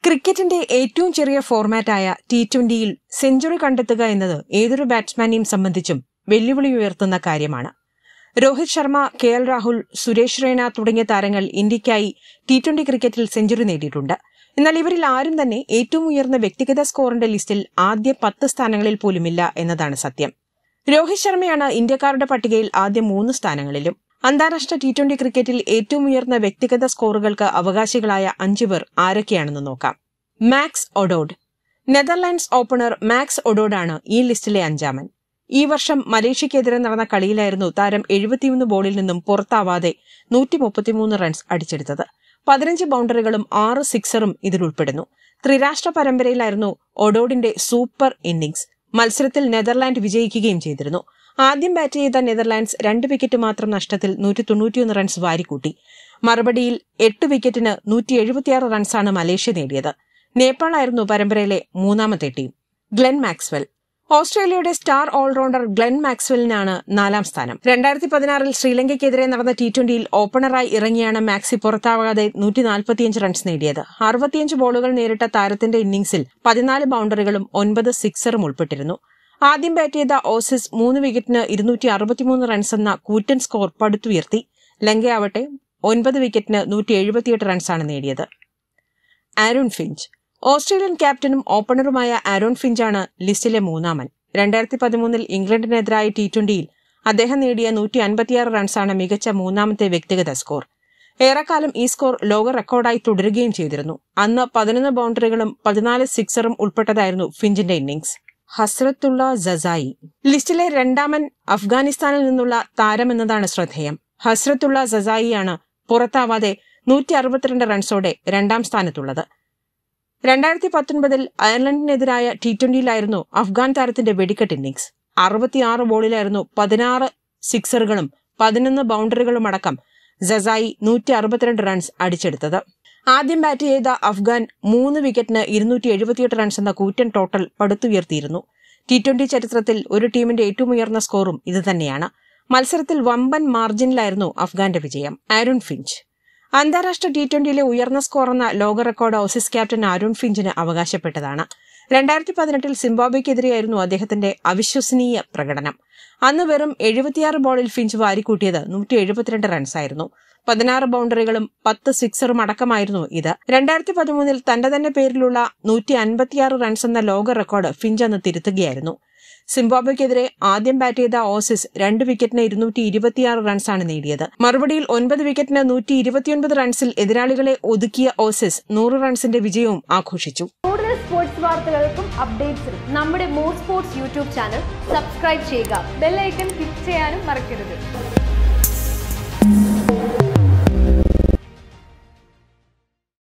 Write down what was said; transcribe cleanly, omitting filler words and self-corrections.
ക്രിക്കറ്റിന്റെ ഏറ്റവും ചെറിയ ഫോർമാറ്റായ T20യിൽ സെഞ്ചുറി കണ്ടെത്തുക എന്നത് ഏതൊരു ബാറ്റ്സ്മാനെയും സംബന്ധിച്ചും വെല്ലുവിളി ഉയർത്തുന്ന കാര്യമാണ്. രോഹിത് ശർമ്മ, KL രാഹുൽ, സുരേഷ് റെയ്ന തുടങ്ങിയ താരങ്ങൾ ഇന്ത്യയ്ക്കായി T20 ക്രിക്കറ്റിൽ സെഞ്ചുറി നേടിയിട്ടുണ്ട്. എന്നാൽ ഇവരിൽ ആരും തന്നെ ഏറ്റവും ഉയർന്ന വ്യക്തിഗത സ്കോറിന്റെ ലിസ്റ്റിൽ ആദ്യ 10 സ്ഥാനങ്ങളിൽ പോലുമില്ല എന്നതാണ് സത്യം. രോഹിത് ശർമ്മയാണ് ഇന്ത്യക്കാരുടെ പട്ടികയിൽ ആദ്യ 3 സ്ഥാനങ്ങളിലും. അന്താരാഷ്ട്ര T20 ക്രിക്കറ്റിൽ ഏറ്റവും ഉയർന്ന വ്യക്തിഗത സ്കോറുകൾക്ക് അവകാശികളായ 5 പേർ ആരൊക്കെയാണെന്ന് നോക്കാം. Max O'Dowd. Netherlands opener Max ഒഡോഡാണ് ഈ ലിസ്റ്റിലെ 5ാമൻ. ഈ വർഷം മലേഷ്യക്കെതിരെ നടന്ന കളിയിലായിരുന്നു താരം 71 ബോളിൽ നിന്നും പുറത്താവാതെ 133 റൺസ് അടിച്ചെടുത്തത്. 15 ബൌണ്ടറികളും 6 സിക്സറും ഇതിലുൾപ്പെടുന്നു. ത്രിരാഷ്ട്ര പരമ്പരയിലായിരുന്നു ഒഡോഡിന്റെ സൂപ്പർ ഇന്നിംഗ്സ്. മത്സരത്തിൽ നെതർലാൻഡ് വിജയിക്കുകയും ചെയ്തിരുന്നു. ആദ്യം ബാറ്റ് ചെയ്ത നെതർലാൻഡ്സ് 2 വിക്കറ്റ് മാത്രം നഷ്ടത്തിൽ 191 റൺസ് വാരിക്കൂട്ടി. മറുപടിയിൽ 8 വിക്കറ്റിന് 176 റൺസാണ് മലേഷ്യ നേടിയത്. നേപ്പാളായിരുന്നു പരമ്പരയിലെ 3ാമത്തെ ടീം. Glenn Maxwell. ഓസ്ട്രേലിയയുടെ സ്റ്റാർ ഓൾറൗണ്ടർ ഗ്ലെൻ മാക്സ്വെലിനാണ് 4ാം സ്ഥാനം. 2016 ശ്രീലങ്കയ്ക്കെതിരെ നടന്ന T20യിൽ ഓപ്പണറായി ഇറങ്ങിയാണ് മാക്സി പുറത്താവാതെ 145 റൺസ് നേടിയത്. 65 ബോളുകൾ നേരിട്ട താരത്തിന്റെ ഇന്നിംഗ്സിൽ 14 ബൌണ്ടറികളും 9 സിക്സറും ഉൾപ്പെട്ടിരുന്നു. ആദ്യം ബാറ്റ് ചെയ്ത ഓസീസ് 3 വിക്കറ്റിന് 263 റൺസ് എന്ന കൂറ്റൻ സ്കോർ പടുത്തുയർത്തി. ലങ്കയാവട്ടെ 9 വിക്കറ്റിന് 178 റൺസാണ് നേടിയത്. Aaron Finch. ഓസ്ട്രേലിയൻ ക്യാപ്റ്റനും ഓപ്പണറുമായ ആരോൺ ഫിഞ്ചാണ് ലിസ്റ്റിലെ 3ാമൻ. 2013 ഇംഗ്ലണ്ടിനെതിരായ T20യിൽ അദ്ദേഹം നേടിയ 156 റൺസാണ് മികച്ച 3ാമത്തെ വ്യക്തിഗത സ്കോർ. ഏറെക്കാലം ഈ സ്കോർ ലോക റെക്കോർഡായി തുടരുകയും ചെയ്തിരുന്നു. അന്ന് 11 ബൌണ്ടറികളും 14 സിക്സറും ഉൾപ്പെട്ടതായിരുന്നു ഫിഞ്ചിന്റെ ഇന്നിംഗ്സ്. ഹസ്രത്തുള്ള സസായി. ലിസ്റ്റിലെ 2ാമൻ അഫ്ഗാനിസ്ഥാനിൽ നിന്നുള്ള താരമെന്നതാണ് ശ്രദ്ധേയം. ഹസ്രത്തുള്ള സസായിയാണ് പുറത്താവാതെ 162 റൺസോടെ 2ാം സ്ഥാനത്തുള്ളത്. 2019 അയർലൻഡിനെതിരായ T20യിലായിരുന്നു അഫ്ഗാൻ താരത്തിന്റെ വെടിക്കെട്ട് ഇന്നിംഗ്സ്. 66 ബോളിലായിരുന്നു 16 സിക്സറുകളും 11 ബൌണ്ടറികളും അടക്കം സസായി 162 റൺസ് അടിച്ചെടുത്തത്. ആദ്യം ബാറ്റ് ചെയ്ത അഫ്ഗാൻ 3 വിക്കറ്റിന് 278 റൺസ് എന്ന കൂറ്റൻ ടോട്ടൽ പടുത്തുയർത്തിയിരുന്നു. T20 ചരിത്രത്തിൽ ഒരു ടീമിന്റെ ഏറ്റവും ഉയർന്ന സ്കോറും ഇതുതന്നെയാണ്. മത്സരത്തിൽ വമ്പൻ മാർജിനിലായിരുന്നു അഫ്ഗാന്റെ വിജയം. Aaron Finch. അന്താരാഷ്ട്ര T20യിലെ ഉയർന്ന സ്കോർ എന്ന ലോക റെക്കോർഡ് ഓസീസ് ക്യാപ്റ്റൻ ആരോൺ ഫിഞ്ചിന് അവകാശപ്പെട്ടതാണ്. 2018 സിംബാബ്വെക്കെതിരെയായിരുന്നു അദ്ദേഹത്തിന്റെ അവിശ്വസനീയ പ്രകടനം. അന്ന് വെറും 76 ബോളിൽ ഫിഞ്ച് വാരിക്കൂട്ടിയത് 172 റൺസായിരുന്നു. 16 ബൌണ്ടറികളും 10 സിക്സറും അടക്കമായിരുന്നു ഇത്. 2013 തന്റെ തന്നെ പേരിലുള്ള 156 റൺസ് എന്ന ലോക റെക്കോർഡ് ഫിഞ്ച് അന്ന് തിരുത്തുകയായിരുന്നു. സിംബാബ്വെക്കെതിരെ ആദ്യം ബാറ്റ് ചെയ്ത ഓസീസ് 2 വിക്കറ്റിന് 226 റൺസാണ് നേടിയത്. മറുപടിയിൽ 9 വിക്കറ്റിന് 129 റൺസിൽ എതിരാളികളെ ഒതുക്കിയ ഓസീസ് 100 റൺസിന്റെ വിജയവും ആഘോഷിച്ചു. കൂടുതൽ സ്പോർട്സ് വാർത്തകൾക്കും അപ്ഡേറ്റ്സിനും നമ്മുടെ more sports YouTube channel subscribe ചെയ്യുക. ബെൽ ഐക്കൺ ക്ലിക്ക് ചെയ്യാനും മറക്കരുത്.